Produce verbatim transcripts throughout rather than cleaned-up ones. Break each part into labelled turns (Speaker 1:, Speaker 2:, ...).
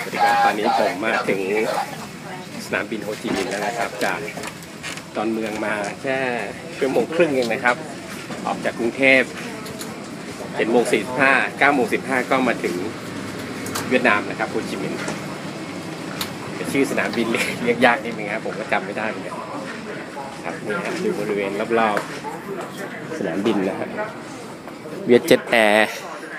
Speaker 1: สวัสดีครับตอนนี้ผมมาถึงสนามบินโฮจิมินห์แล้วนะครับจากตอนเมืองมาแค่ชั่วโมงครึ่งเองนะครับออกจากกรุงเทพเจ็ดโมงสี่สิบห้า เก้าโมงสิบห้าก็มาถึงเวียดนามนะครับโฮจิมินห์ชื่อสนามบินเรียกยากนิดนึงครับผมก็จำไม่ได้เหมือนกันครับนี่ครับอยู่บริเวณรอบๆสนามบินนะครับเวียดเจ็ตแอร์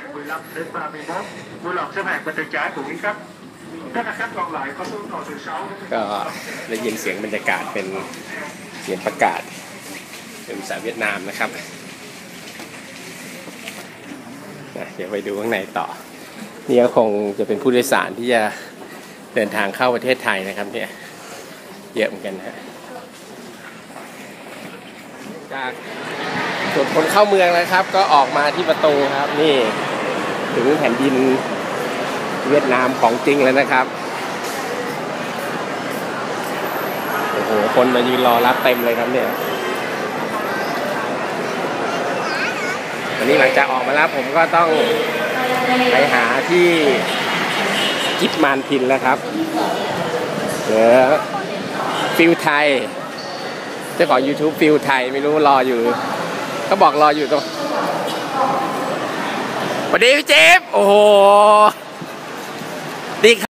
Speaker 1: ก็ได้ยินเสียงบรรยากาศเป็นเสียงประกาศเป็นภาษาเวียดนามนะครับเดี๋ยวไปดูข้างในต่อนี่ก็คงจะเป็นผู้โดยสารที่จะเดินทางเข้าประเทศไทยนะครับเนี่ยเยอะเหมือนกันฮะจากส่วนคนเข้าเมืองแล้วครับก็ออกมาที่ประตูครับนี่ถึงแผ่นดินเวียดนามของจริงแล้วนะครับโอ้โหคนมายืนรอรับเต็มเลยครับเนี่ยวันนี้หลังจากออกมาแล้วผมก็ต้องไปหาที่จิตมานพินแล้วครับเหลือฟิลไทยเจ้าของ YouTube ฟิลไทยไม่รู้รออยู่เขาบอกรออยู่ตรงสวัสดีพี่เจฟโอ้โหดี